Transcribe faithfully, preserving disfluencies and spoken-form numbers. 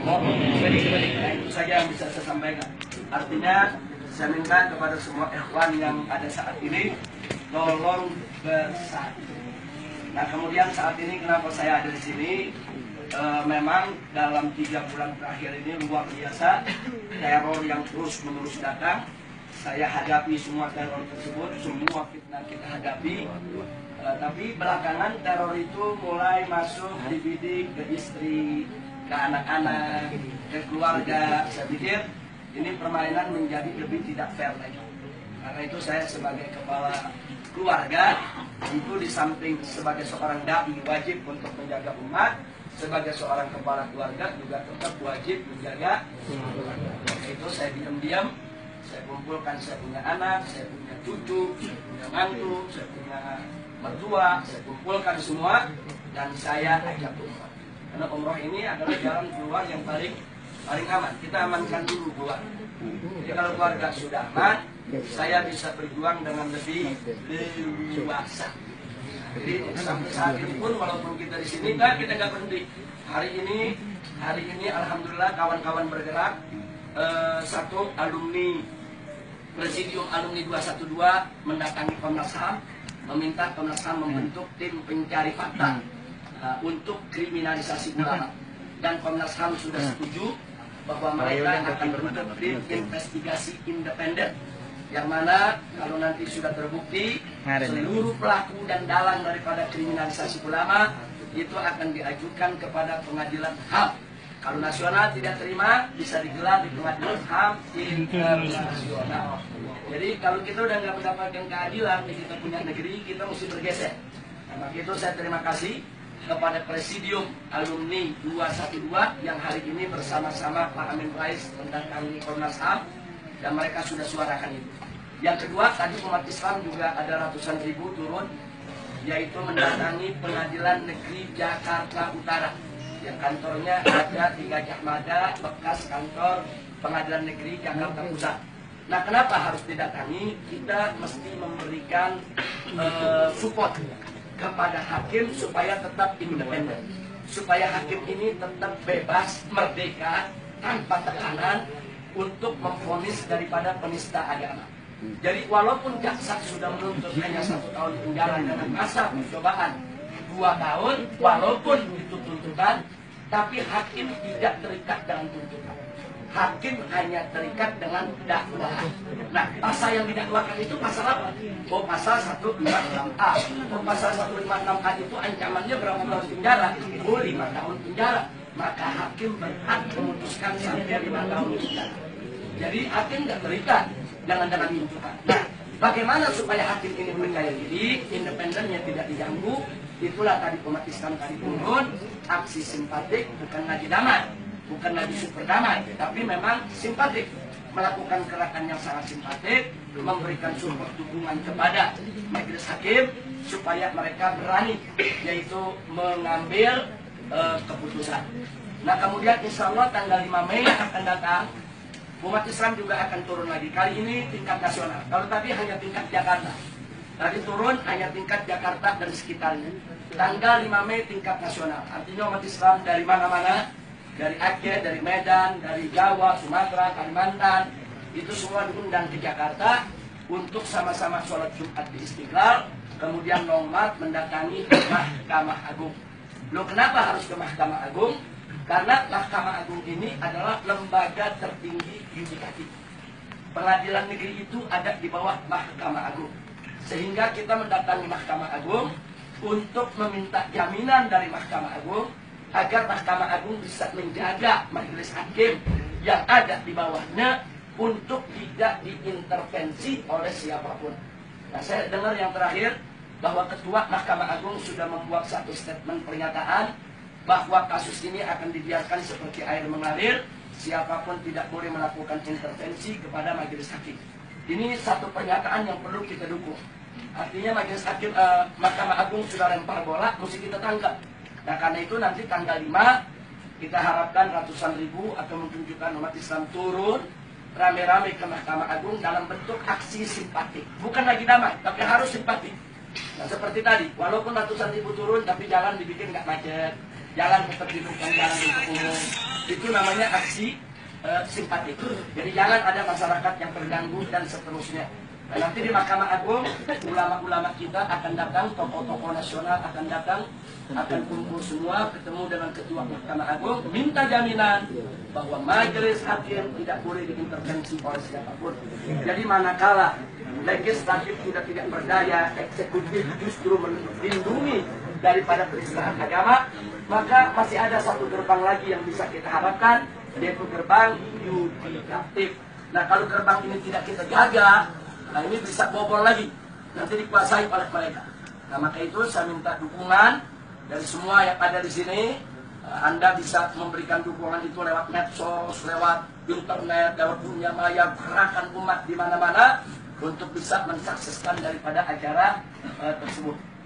Oh, nah, itu saja yang bisa saya sampaikan. Artinya saya minta kepada semua ikhwan yang ada saat ini tolong bersatu. Nah, kemudian saat ini kenapa saya ada di sini? E, memang dalam tiga bulan terakhir ini luar biasa teror yang terus menerus datang. Saya hadapi semua teror tersebut, semua fitnah kita hadapi. E, tapi belakangan teror itu mulai masuk dibidik ke istri, ke anak-anak, ke keluarga. Saya pikir ini permainan menjadi lebih tidak fair lagi. Karena itu saya sebagai kepala keluarga, itu di samping sebagai seorang dai wajib untuk menjaga umat, sebagai seorang kepala keluarga juga tetap wajib menjaga keluarga. Itu saya diam-diam, saya kumpulkan, saya punya anak, saya punya cucu, saya punya mantu, saya punya mertua, saya kumpulkan semua dan saya ajak umrah. Karena umrah ini adalah jalan keluar yang paling paling aman. Kita amankan dulu keluar. Jadi kalau keluarga sudah aman, saya bisa berjuang dengan lebih leluasa. Jadi sampai saat ini pun walaupun kita di sini, kan kita nggak berhenti. Hari ini, hari ini alhamdulillah kawan-kawan bergerak. Eh, satu alumni Presidium Alumni dua satu dua mendatangi Komnas H A M, meminta Komnas H A M membentuk tim pencari fakta uh, untuk kriminalisasi ulama. Dan Komnas H A M sudah setuju bahwa mereka akan bentuk tim investigasi independen, yang mana kalau nanti sudah terbukti seluruh pelaku dan dalang daripada kriminalisasi ulama itu akan diajukan kepada pengadilan H A M. Kalau nasional tidak terima, bisa digelar di pengadilan H A M internasional. Jadi kalau kita udah nggak mendapatkan keadilan di kita punya negeri, kita mesti bergeser. Nah, maka itu saya terima kasih kepada Presidium Alumni dua satu dua yang hari ini bersama-sama Pak Amin Rais mendatangi Komnas H A M dan mereka sudah suarakan itu. Yang kedua, tadi umat Islam juga ada ratusan ribu turun, yaitu mendatangi Pengadilan Negeri Jakarta Utara yang kantornya ada di Gajah Mada, bekas kantor Pengadilan Negeri Jakarta Pusat. Nah, kenapa harus didatangi? Kita mesti memberikan uh, support kepada hakim supaya tetap independen, supaya hakim ini tetap bebas, merdeka, tanpa tekanan untuk memvonis daripada penista agama. Jadi walaupun jaksa sudah menuntut hanya satu tahun penjara dengan masa percobaan dua tahun, walaupun itu tuntutan, tapi hakim tidak terikat dengan tuntutan. Hakim hanya terikat dengan dakwaan. Nah, pasal yang didakwakan itu pasal apa? Oh, pasal seratus lima puluh enam A. Oh, pasal seratus lima puluh enam A itu ancamannya berapa tahun penjara? Oh, lima tahun penjara. Maka hakim berhak memutuskan sampai lima tahun penjara. Jadi hakim tidak terikat dengan dengan tuntutan. Nah, bagaimana supaya hakim ini percaya diri, independennya tidak diganggu? Itulah tadi umat Islam tadi turun, aksi simpatik, bukan lagi damai, bukan lagi super damai, tapi memang simpatik, melakukan gerakan yang sangat simpatik, memberikan support dukungan kepada majelis hakim supaya mereka berani, yaitu mengambil uh, keputusan. Nah, kemudian insya Allah tanggal lima Mei akan datang, umat Islam juga akan turun lagi. Kali ini tingkat nasional. Kalau tadi hanya tingkat Jakarta. Tadi turun hanya tingkat Jakarta dan sekitarnya. Tanggal lima Mei tingkat nasional. Artinya umat Islam dari mana-mana, dari Aceh, dari Medan, dari Jawa, Sumatera, Kalimantan, itu semua diundang ke Jakarta untuk sama-sama sholat Jumat di Istiqlal, kemudian nomad mendatangi Mahkamah Agung. Loh, kenapa harus ke Mahkamah Agung? Karena Mahkamah Agung ini adalah lembaga tertinggi yudikatif. Pengadilan negeri itu ada di bawah Mahkamah Agung. Sehingga kita mendatangi Mahkamah Agung untuk meminta jaminan dari Mahkamah Agung agar Mahkamah Agung bisa menjaga majelis hakim yang ada di bawahnya untuk tidak diintervensi oleh siapapun. Nah, saya dengar yang terakhir bahwa Ketua Mahkamah Agung sudah membuat satu statement pernyataan bahwa kasus ini akan dibiarkan seperti air mengalir, siapapun tidak boleh melakukan intervensi kepada majelis hakim. Ini satu pernyataan yang perlu kita dukung. Artinya majelis hakim eh, Mahkamah Agung sudah lempar bola, mesti kita tangkap. Nah, karena itu nanti tanggal lima kita harapkan ratusan ribu atau mungkin jutaan umat Islam turun rame-rame ke Mahkamah Agung dalam bentuk aksi simpatik. Bukan lagi damai, tapi harus simpatik. Nah, seperti tadi, walaupun ratusan ribu turun, tapi jalan dibikin nggak macet, jalan tetap diberikan jalan untuk umum. itu namanya aksi uh, simpatik. Jadi jangan ada masyarakat yang terganggu dan seterusnya. Dan nanti di Mahkamah Agung, ulama-ulama kita akan datang, tokoh-tokoh nasional akan datang, akan kumpul semua, ketemu dengan Ketua Mahkamah Agung, minta jaminan bahwa majelis hakim tidak boleh diintervensi oleh siapapun. Jadi manakala legislatif sudah tidak berdaya, eksekutif justru melindungi daripada penistaan agama, maka masih ada satu gerbang lagi yang bisa kita harapkan, yaitu gerbang yudikatif. Nah, kalau gerbang ini tidak kita jaga, nah ini bisa bobol lagi, nanti dikuasai oleh mereka. Nah, maka itu saya minta dukungan dari semua yang ada di sini. Anda bisa memberikan dukungan itu lewat medsos, lewat internet, lewat dunia maya, gerakan umat di mana-mana untuk bisa mensukseskan daripada acara uh, tersebut.